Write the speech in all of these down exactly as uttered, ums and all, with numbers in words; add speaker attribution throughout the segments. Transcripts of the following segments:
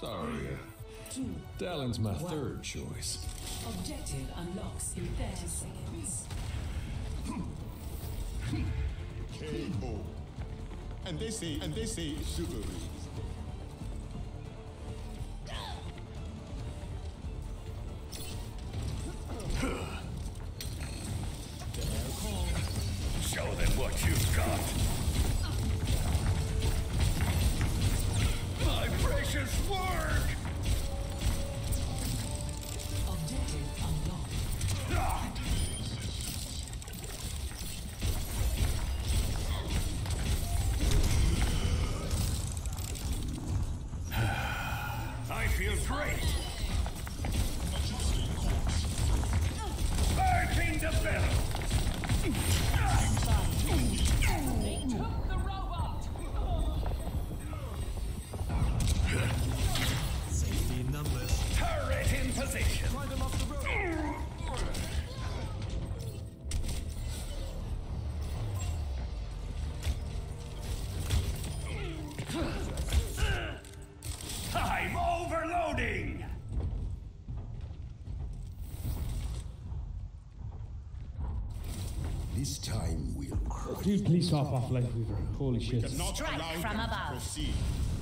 Speaker 1: Sorry.
Speaker 2: Two.
Speaker 1: Talon's my
Speaker 2: One.
Speaker 1: third choice.
Speaker 2: Objective unlocks in thirty seconds.
Speaker 3: K O. And they say, and they say, sugary.
Speaker 4: Show them what you've got. My precious work!
Speaker 2: Objective unlocked.
Speaker 4: I feel great. Barking the bell.
Speaker 2: They took the robot!
Speaker 5: Safety in numbers.
Speaker 4: Turret in position.
Speaker 5: Drive them off the road.
Speaker 4: I'm overloading.
Speaker 3: This time we'll crush.
Speaker 6: Dude, please hop off Life Weaver. Holy
Speaker 3: We
Speaker 6: shit.
Speaker 3: cannot
Speaker 7: Strike
Speaker 3: allow
Speaker 7: from
Speaker 3: them
Speaker 7: above.
Speaker 3: to proceed.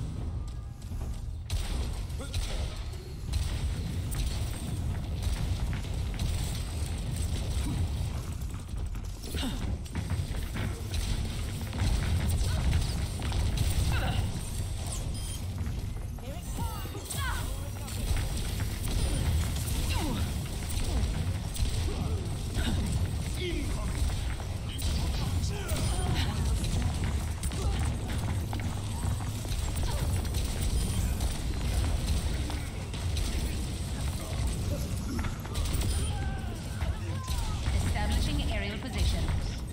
Speaker 7: Establishing aerial position.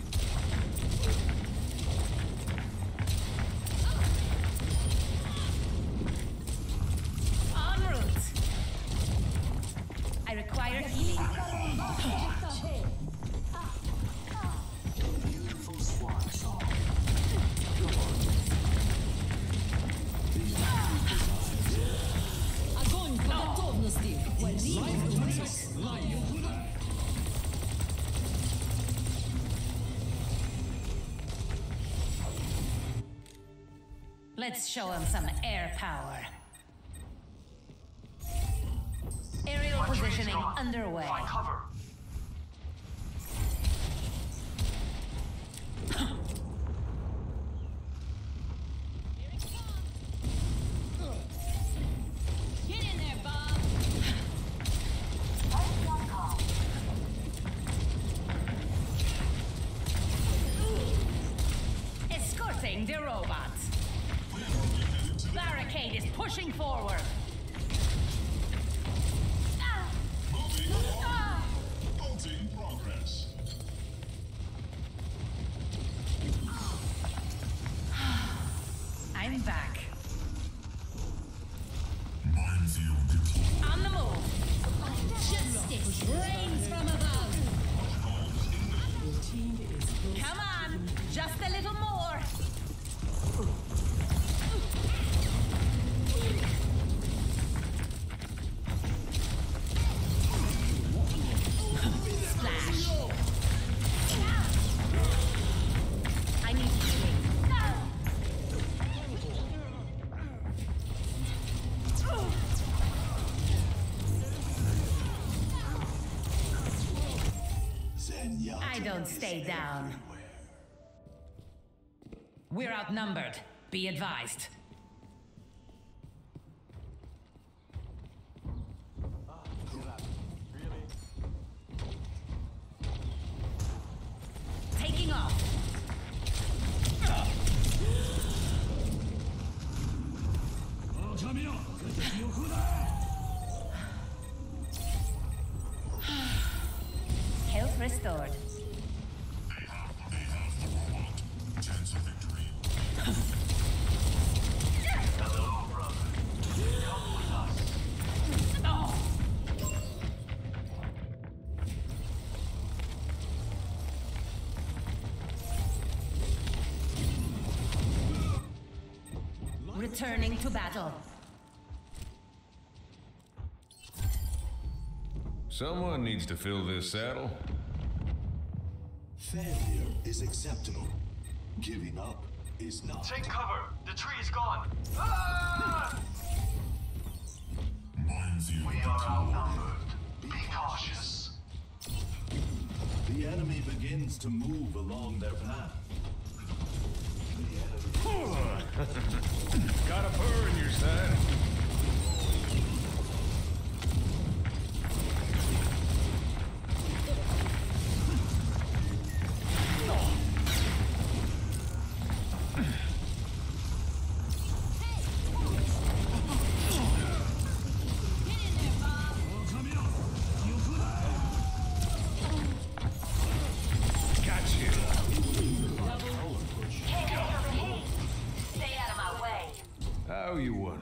Speaker 7: En route. I require healing.
Speaker 2: Огонь по готовности!
Speaker 7: Let's show him some air power. Aerial positioning underway.
Speaker 5: Cover.
Speaker 2: Get in there, Bob!
Speaker 7: Escorting the robot. Barricade is pushing forward. Ah! Ah!
Speaker 3: Halting progress.
Speaker 7: I'm back.
Speaker 3: Minefield deployed.
Speaker 7: On the move.
Speaker 2: Justice reigns from above! Your team is close.
Speaker 7: Come on. Just a little more. Splash. I need healing. I don't stay down. We're outnumbered. Be advised. Taking off. Health restored.
Speaker 3: Chance of victory.
Speaker 5: Hello, brother. Come with us.
Speaker 7: Oh. Returning to battle.
Speaker 1: Someone needs to fill this saddle.
Speaker 8: Failure is acceptable. Giving up is not.
Speaker 5: Take cover! The tree is gone! Ah! We are outnumbered. Be cautious.
Speaker 8: The enemy begins to move along their path.
Speaker 1: Got a burr in your side. How you won?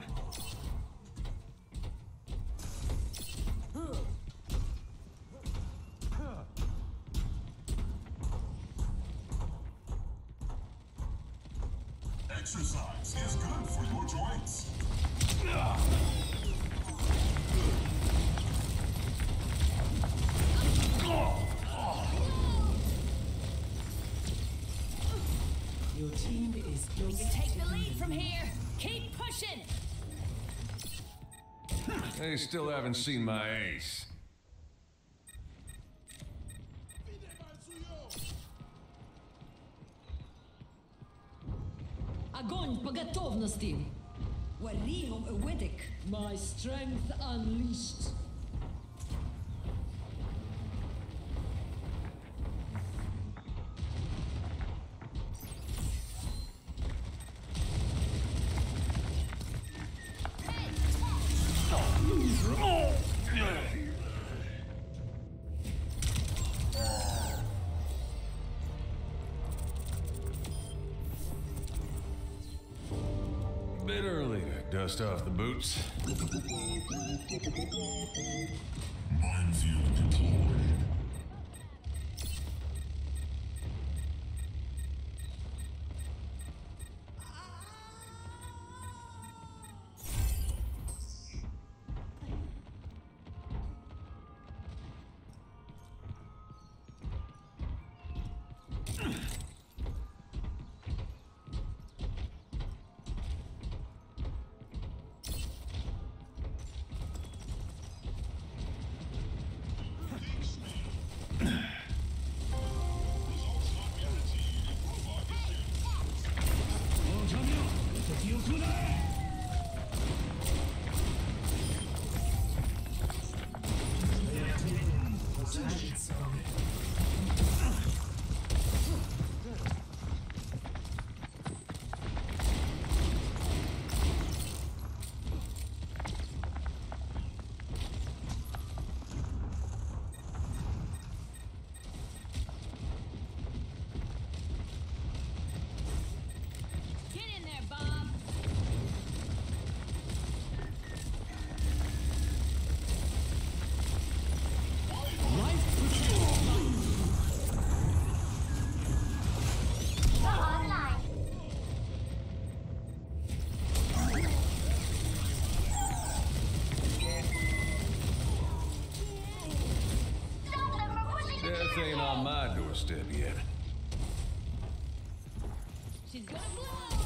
Speaker 3: Exercise is good for your joints.
Speaker 2: Your team is
Speaker 7: We can take the lead from here. Keep pushing.
Speaker 1: They still haven't seen my ace.
Speaker 2: Огонь по готовности. Warihom Awedic. My strength unleashed.
Speaker 1: Bit early to dust off the boots.
Speaker 3: Minefield deployed.
Speaker 7: Get in there, Bob.
Speaker 1: Death ain't on my doorstep yet.
Speaker 7: She's gonna blow.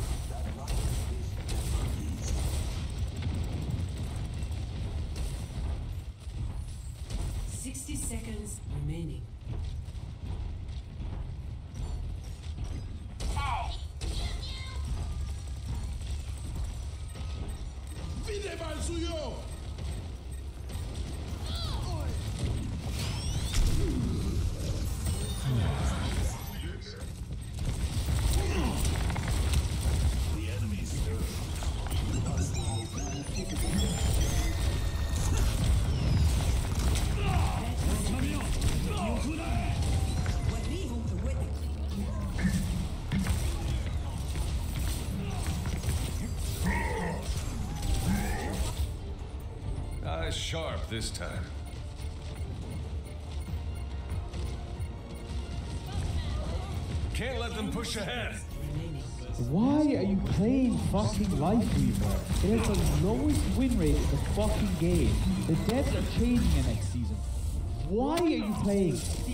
Speaker 2: Sixty seconds remaining.
Speaker 3: Vide mal suyo!
Speaker 8: The enemy's third.
Speaker 2: Warihom Awedic.
Speaker 1: Eyes sharp this time. Can't let them push ahead.
Speaker 6: Why are you playing fucking Lifeweaver? It has the lowest win rate in the fucking game. The devs are changing it next season. Why are you playing